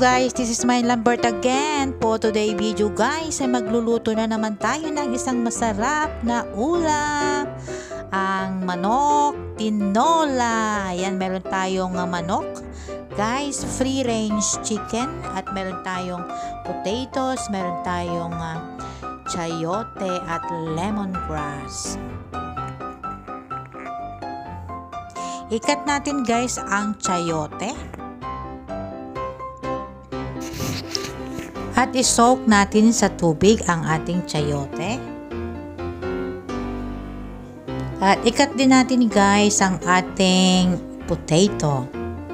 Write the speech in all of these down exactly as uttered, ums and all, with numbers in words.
guys, this is my Lambert again. For today video guys ay magluluto na naman tayo ng isang masarap na ulam. Ang manok tinola. Ayan, meron tayong uh, manok. Guys, free range chicken. At meron tayong potatoes. Meron tayong uh, chayote at lemongrass. Ikat natin guys ang chayote. At isoak natin sa tubig ang ating chayote. At ikat din natin guys ang ating potato.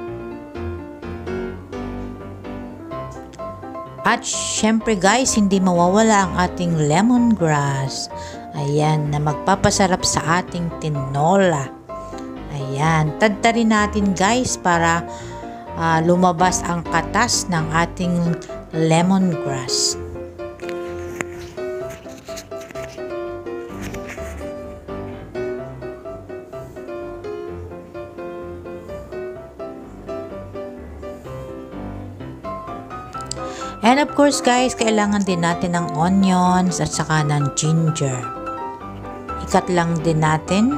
At syempre guys, hindi mawawala ang ating lemongrass. Ayan, na magpapasarap sa ating tinola. Ayan, tadtarin natin guys para uh, lumabas ang katas ng ating lemongrass. And of course guys, kailangan din natin ng onions at saka ng ginger. Ikat lang din natin.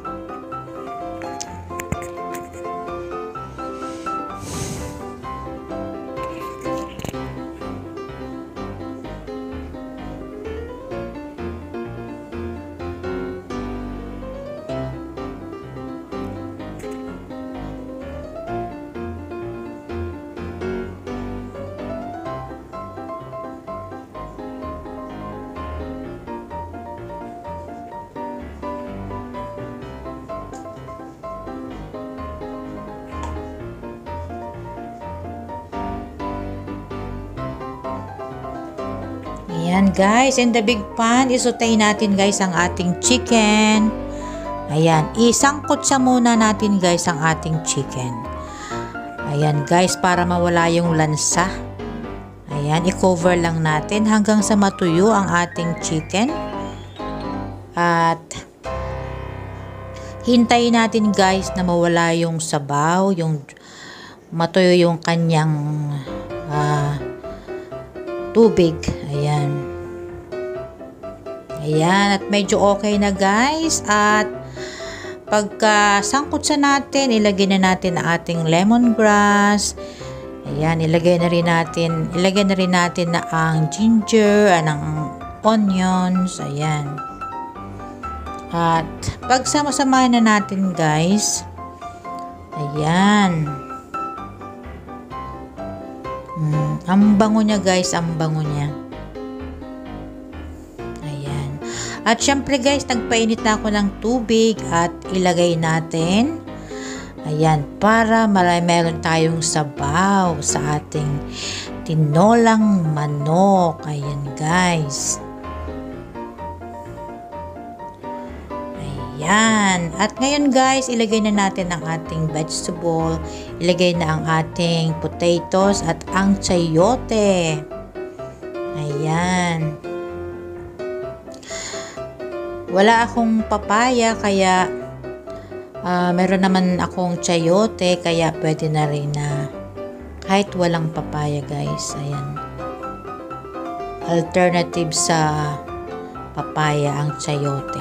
Ayan guys, in the big pan, isutay natin guys ang ating chicken. Ayan, isangkot sa muna natin guys ang ating chicken. Ayan guys, para mawala yung lansa. Ayan, i-cover lang natin hanggang sa matuyo ang ating chicken. At hintayin natin guys na mawala yung sabaw, yung matuyo yung kanyang uh, tubig. Ayan. Ayan. At medyo okay na guys. At pagka sangkot sa natin, ilagay na natin ang ating lemongrass. Ayan. Ilagay na rin natin, ilagay na rin natin na ang ginger, ang onions. Ayan. At pagsama-samahin na natin guys. Ayan. Hmm, ang bango niya guys, ang bango niya. Ayan. At syempre guys, nagpainit na ako ng tubig at ilagay natin. Ayan, para marami meron tayong sabaw sa ating tinolang manok. Ayan guys. Ayan. At ngayon guys, ilagay na natin ang ating vegetable. Ilagay na ang ating potatoes at ang chayote. Ayan. Wala akong papaya kaya uh, meron naman akong chayote kaya pwede na rin na kahit walang papaya guys. Ayan. Alternative sa papaya ang chayote.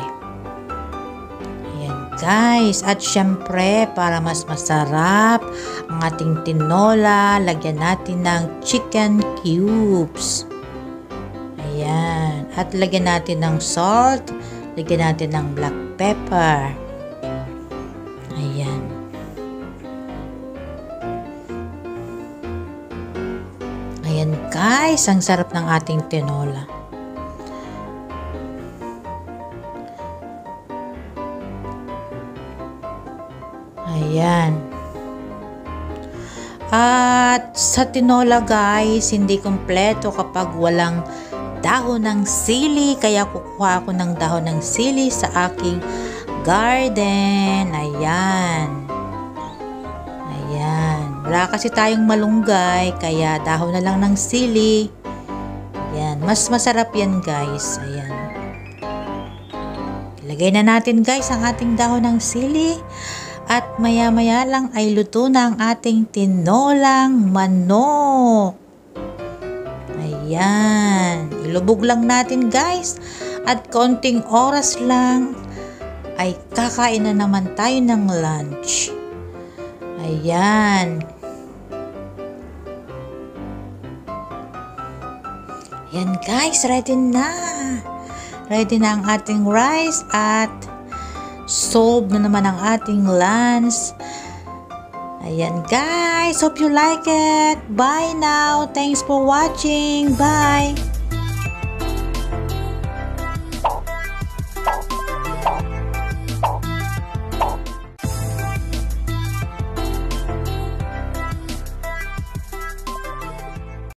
Guys, at syempre para mas masarap ang ating tinola, lagyan natin ng chicken cubes. Ayan. At lagyan natin ng salt, lagyan natin ng black pepper. Ayan. Ayan guys, ang sarap ng ating tinola. Ayan. At sa tinola guys, hindi kompleto kapag walang dahon ng sili. Kaya kukuha ako ng dahon ng sili sa aking garden. Ayan. Ayan. Wala kasi tayong malunggay, kaya dahon na lang ng sili. Ayan. Mas masarap yan guys. Ayan. Ilagay na natin guys ang ating dahon ng sili. At maya-maya lang ay luto na ang ating tinolang manok. Ayan. Ilubog lang natin guys. At konting oras lang ay kakain na naman tayo ng lunch. Ayan. Ayan guys, ready na. Ready na ang ating rice at solve na naman ang ating lunch. Ayan guys, hope you like it. Bye now. Thanks for watching. Bye.